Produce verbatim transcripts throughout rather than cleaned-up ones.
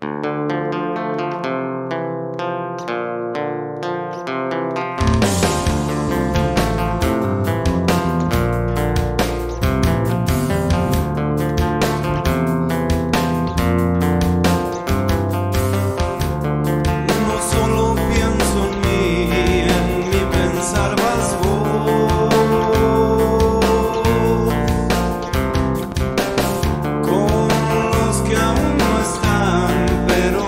Con los que aún no están, pero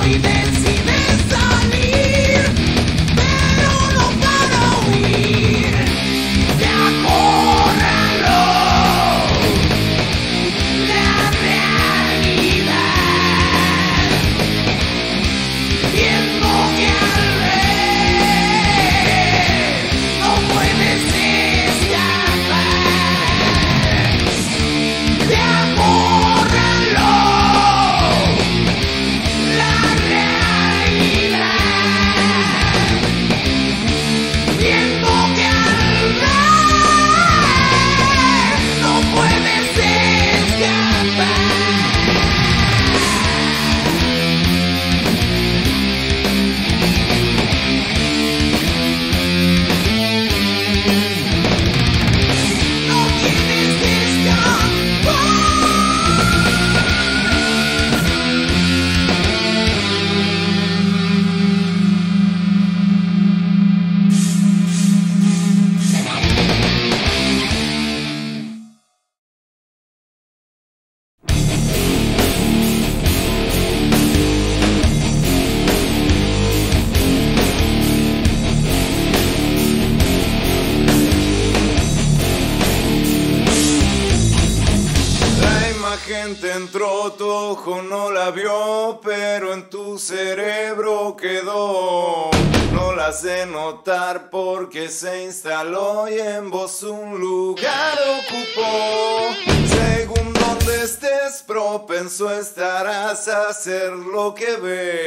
gente entró, tu ojo no la vio, pero en tu cerebro quedó. No la sé notar porque se instaló y en vos un lugar ocupó. Según donde estés, propenso estarás a hacer lo que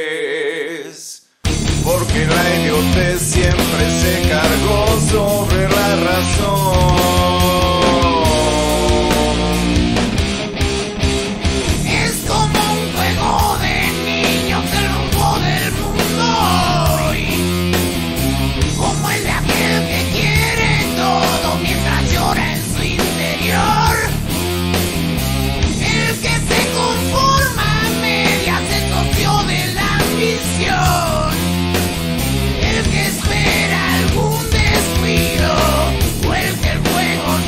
ves. Porque la idiotez siempre se cargó sobre la razón. El que espera algún descuido o el que el fuego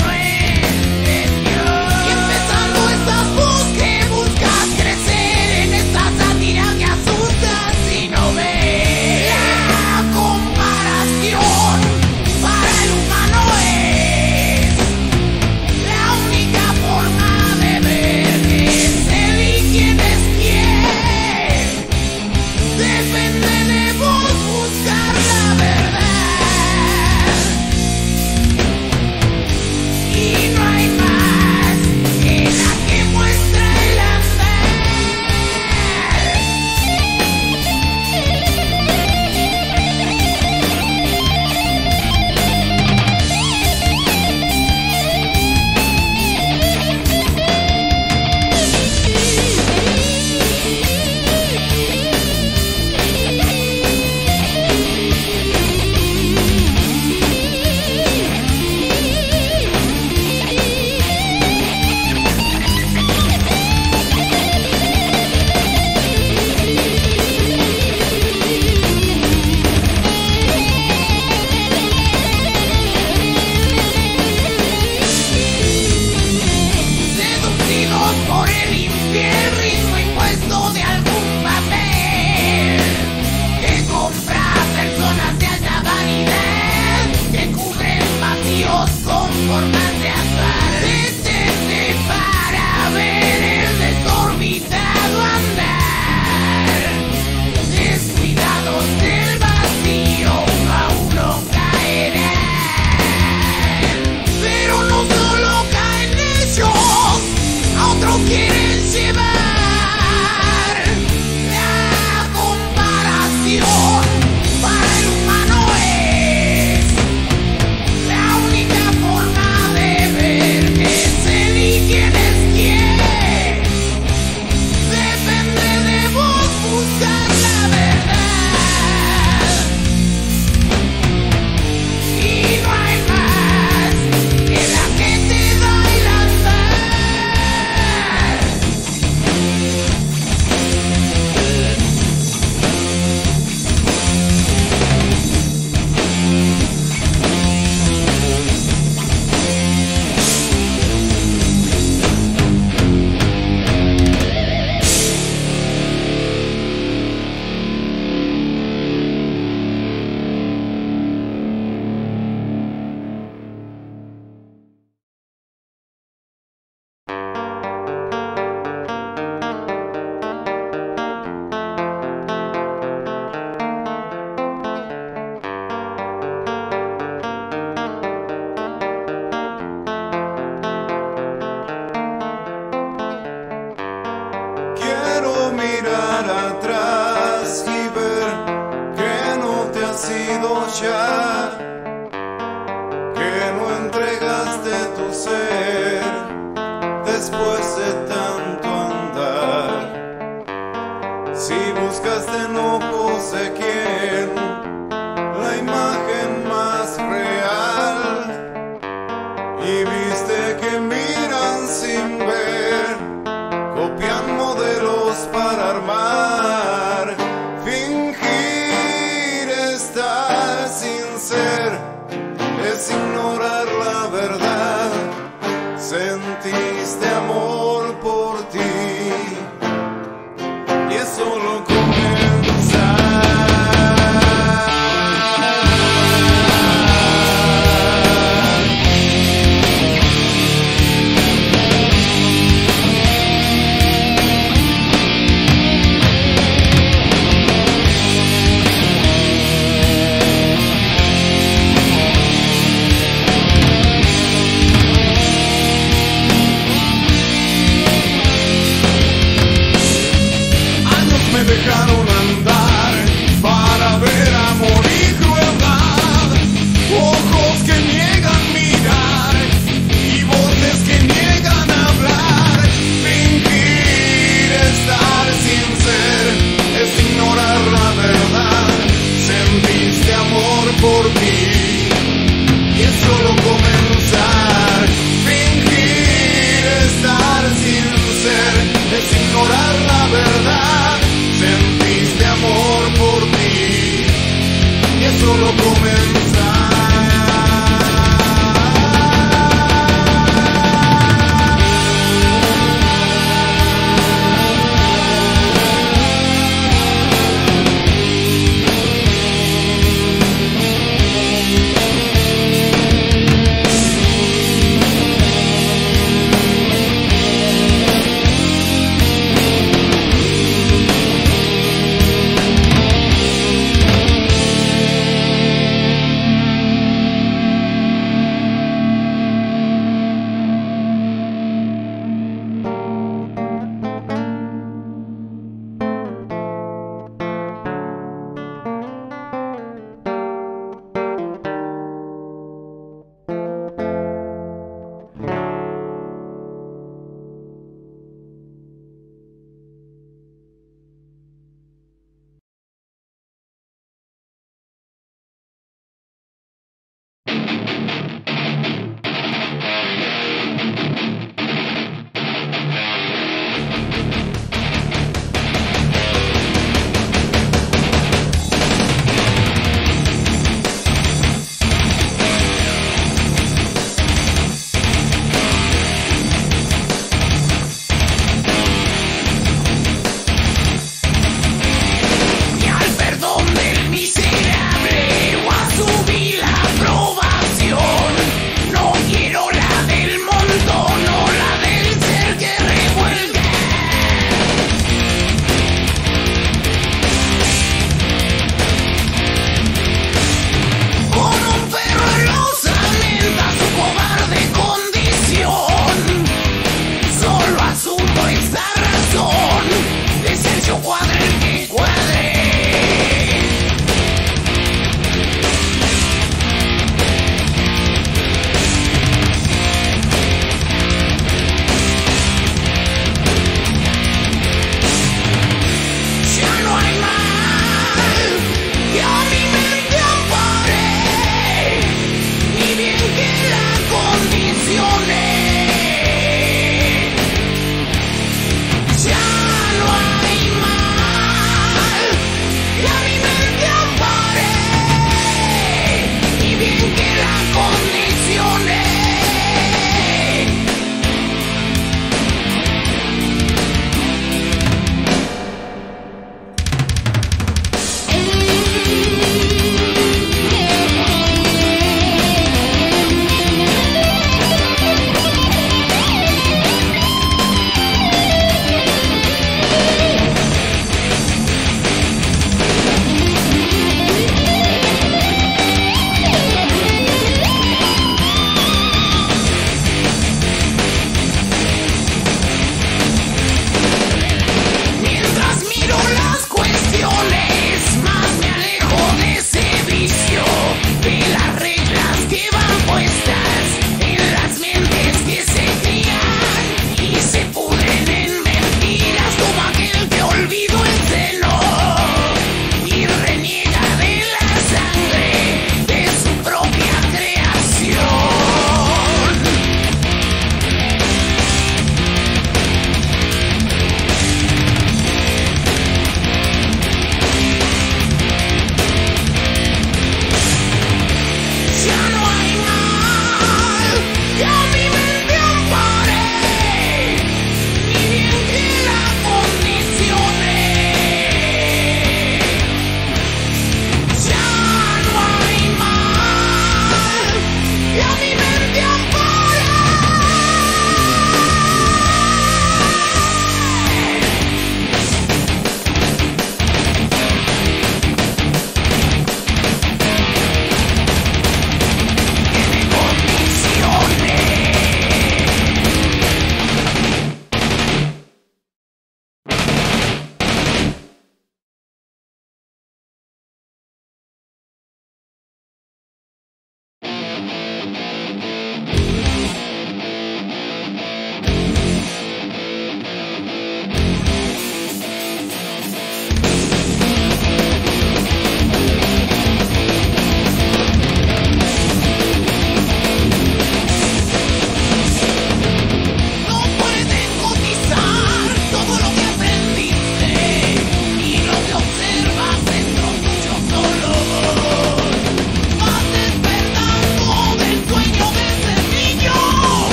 escuchar que no entregaste tu ser después de tanto andar. Si buscaste en ojos de quién la imagen más real y viste que miran sin ver, copian modelos para armar. Fingir estar sin ser es ignorar la verdad. Sentiste amor por ti y es solo comenzar. Dejaron andar para ver amor y crueldad, ojos que niegan mirar y voces que niegan hablar. Fingir estar sin ser es ignorar la verdad. Sentiste amor por ti y es solo comenzar. Fingir estar sin ser es ignorar la verdad. Sentiste amor por ti y es solo comenzar.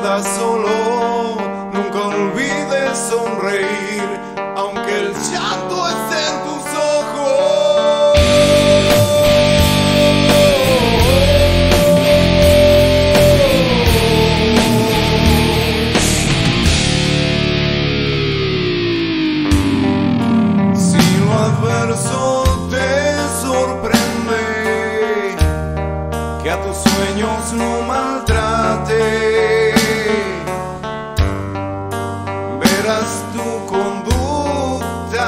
estás solo, nunca olvides sonreír, aunque el llanto esté en tus ojos. Si lo adverso te sorprende, que a tus sueños no maltrate, verás tu conducta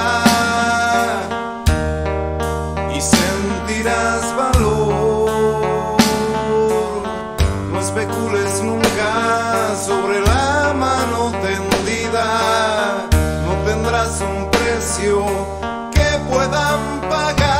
y sentirás valor. No especules nunca sobre la mano tendida, no tendrás un precio que puedan pagar.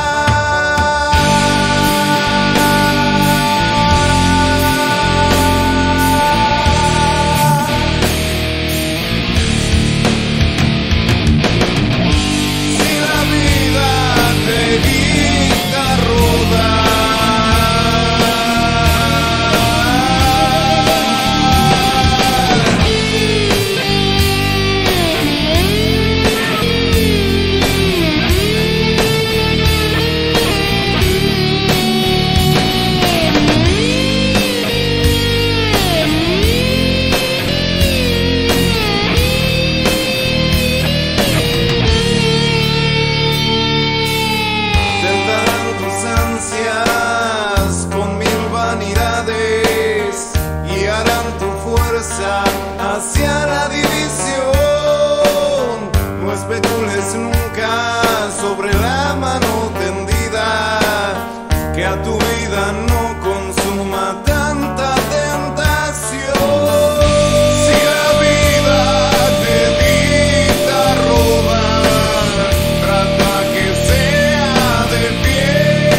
Con mil vanidades y harán tu fuerza hacia la división. No especules nunca sobre la mano tendida, que a tu vida no consuma tanta tentación. Si la vida te dicta robar, trata que sea de pie.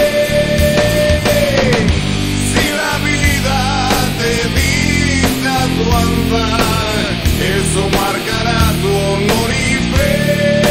Eso marcará tu honor y fe.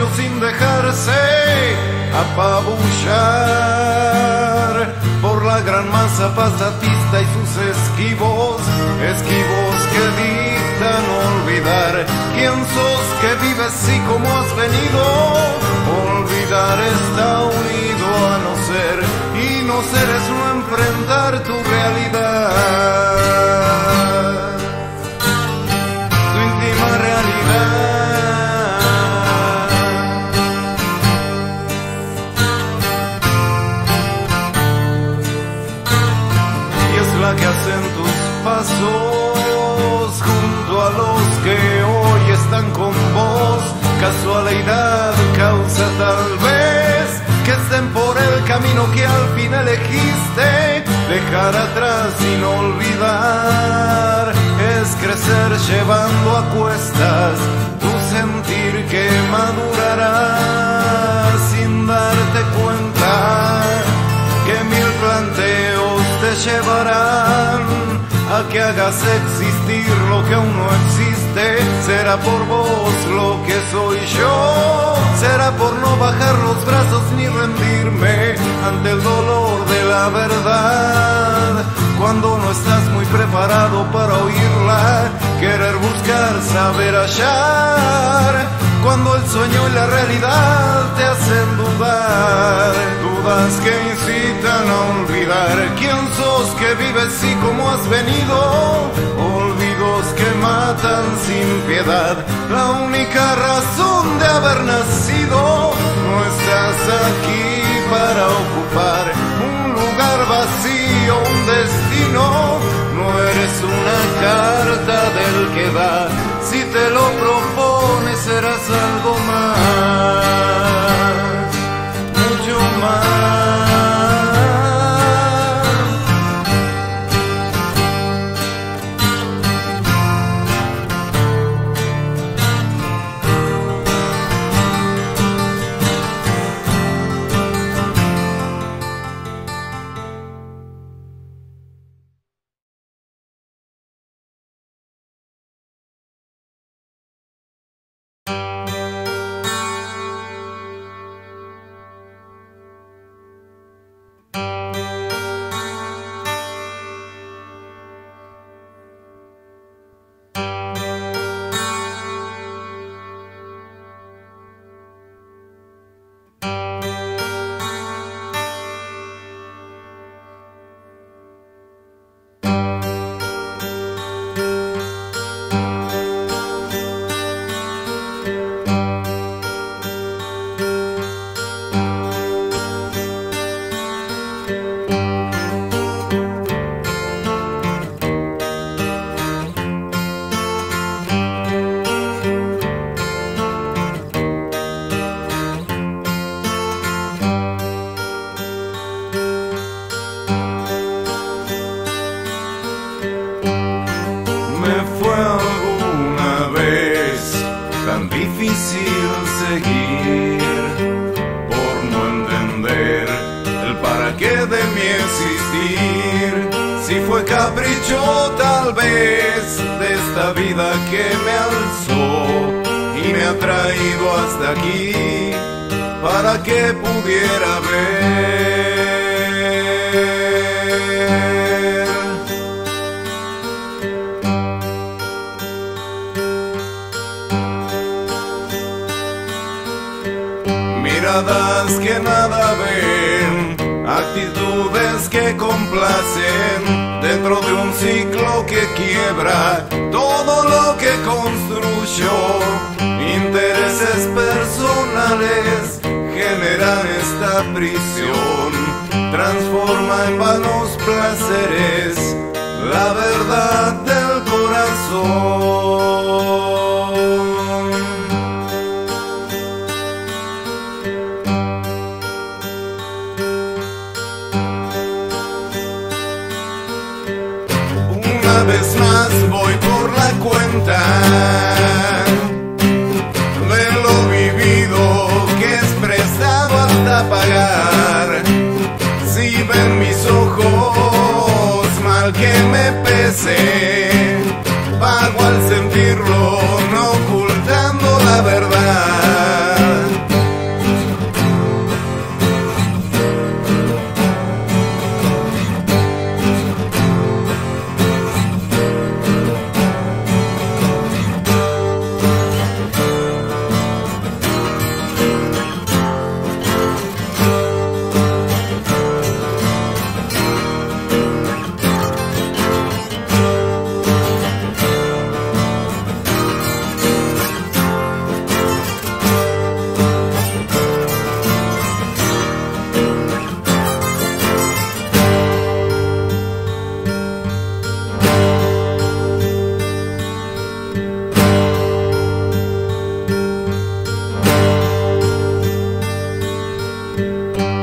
sin dejarse apabullar por la gran masa pasatista y sus esquivos, esquivos que dictan olvidar quién sos, que vives y cómo has venido. Olvidar está unido a no ser, y no ser es no enfrentar tu realidad, tu íntima realidad. Y es la que hacen tus pasos junto a los que hoy están con vos. Casualidad causa tal vez que estén por el camino que al fin elegiste. Dejar atrás sin olvidar es crecer llevando a cuestas tu sentir que madurará sin darte cuenta que mil planteos te llevarán a que hagas existir lo que aún no existe. Será por vos lo que soy yo, será por no bajar los brazos ni rendirme ante el dolor de la verdad. Cuando no estás muy preparado para oírla, querer buscar, saber hallar. Cuando el sueño y la realidad te hacen dudar, dudas que incitan a olvidar quién sos, que vives y cómo has venido. Olvidos que matan sin piedad la única razón de haber nacido. No estás aquí para ocupar un lugar vacío, un destino. No eres una carta del que da, si te lo propones serás algo más, mucho más. Difícil seguir por no entender el para qué de mi existir. Si fue capricho tal vez de esta vida que me alzó y me ha traído hasta aquí para que pudiera ver. Miradas que nada ven, actitudes que complacen dentro de un ciclo que quiebra todo lo que construyó. Intereses personales generan esta prisión, transforma en vanos placeres la verdad del corazón. Una vez más voy por la cuenta de lo vivido, que es prestado hasta pagar. Si ven mis ojos, mal que me pese, pago al sentirlo, no ocultando la verdad.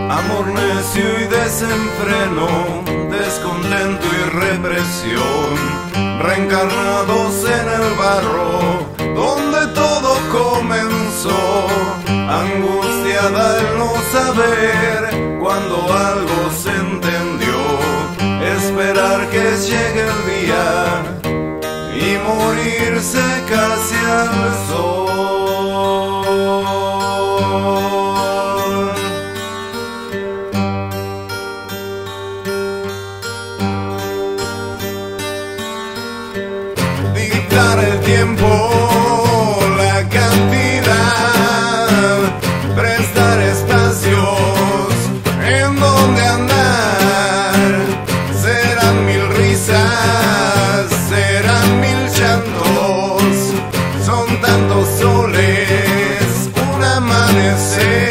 Amor necio y desenfreno, descontento y represión, reencarnados en el barro donde todo comenzó. Angustiada el no saber cuando algo se entendió, esperar que llegue el día y morirse casi al sol. Dictar el tiempo, la cantidad, prestar espacios en donde andar. Serán mil risas, serán mil llantos, son tantos soles, un amanecer.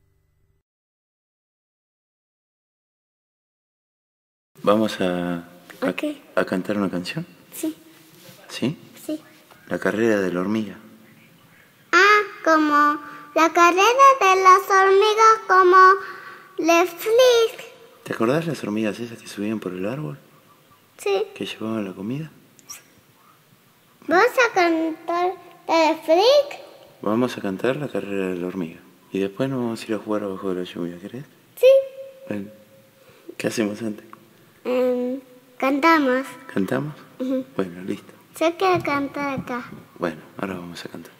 Vamos a Ok. ¿A, a cantar una canción? Sí. ¿Sí? Sí. La carrera de la hormiga. Ah, como la carrera de las hormigas, como Le Flick. ¿Te acordás las hormigas esas que subían por el árbol? Sí. ¿Que llevaban la comida? ¿Vas a cantar Le Flick? Vamos a cantar la carrera de la hormiga. Y después nos vamos a ir a jugar abajo de la lluvia, ¿querés? Sí. Bueno, ¿qué hacemos antes? Um, cantamos. ¿Cantamos? Uh-huh. Bueno, listo. Yo quiero cantar acá. Bueno, ahora vamos a cantar.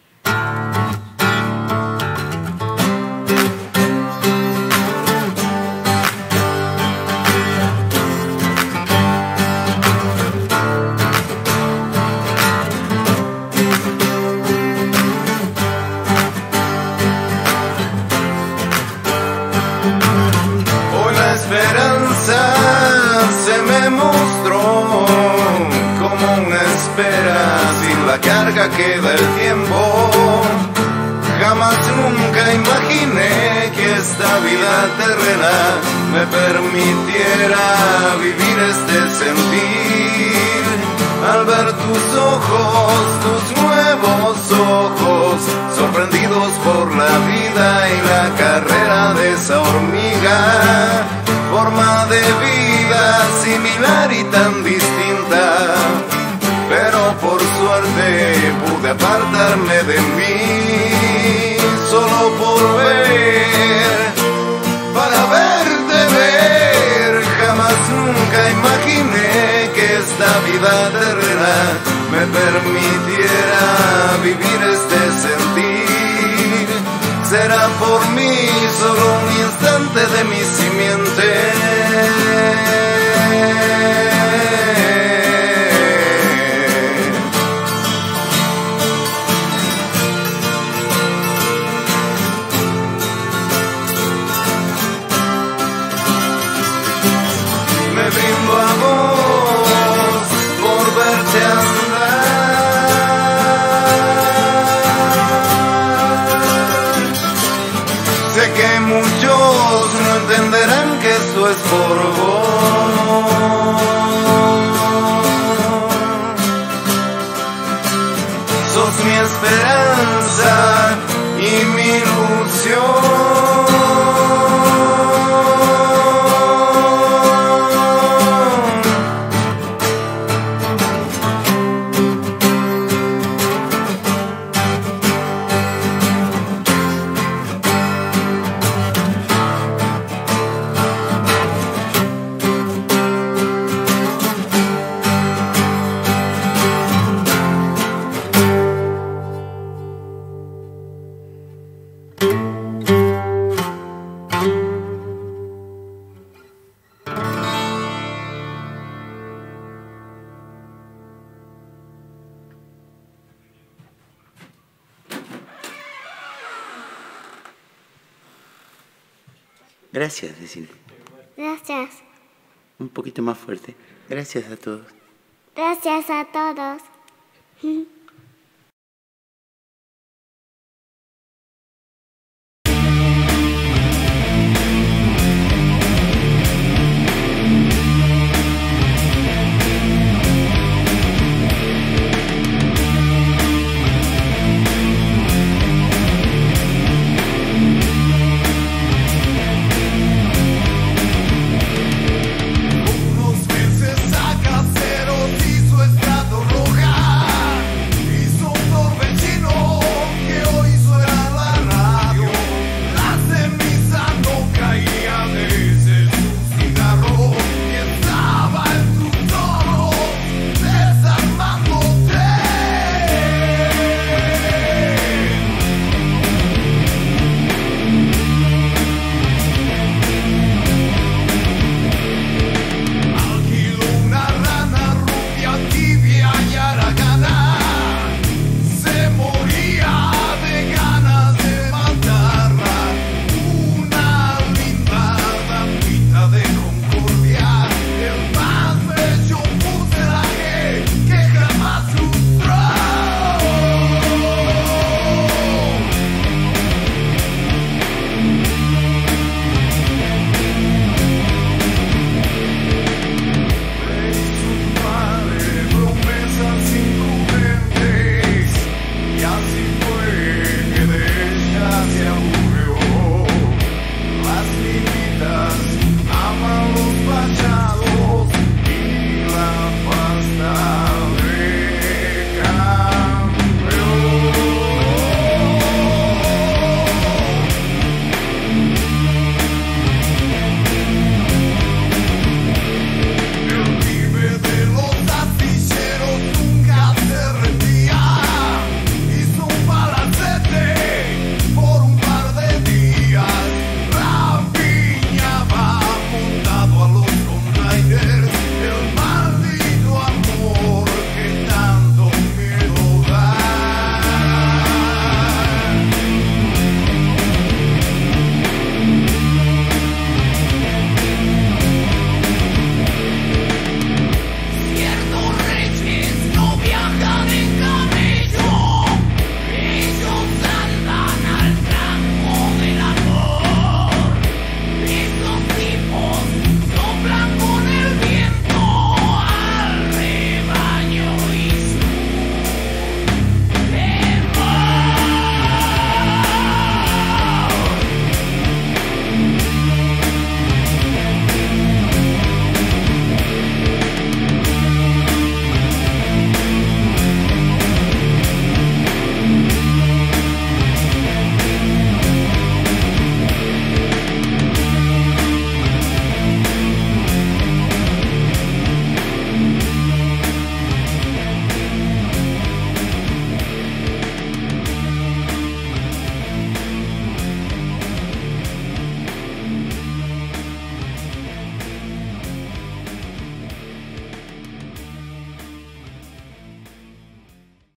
Hoy la esperanza se me mostró como una espera sin la carga que da el tiempo. Jamás nunca imaginé que esta vida terrena me permitiera vivir este sentir. Al ver tus ojos, tus nuevos ojos, sorprendidos por la vida y la carrera de esa hormiga, forma de vida similar y tan distinta, pero por suerte pude apartarme de mí, solo por ver, para verte ver. Jamás nunca imaginé que esta vida terrena me permitiera vivir este sentir. Será por mí solo un instante de mi simiente. Me brindo a vos por verte andar. Sé que muchos no entenderán que esto es por vos. Sos mi esperanza y mi ilusión. Gracias, decirle. Gracias. Un poquito más fuerte. Gracias a todos. Gracias a todos.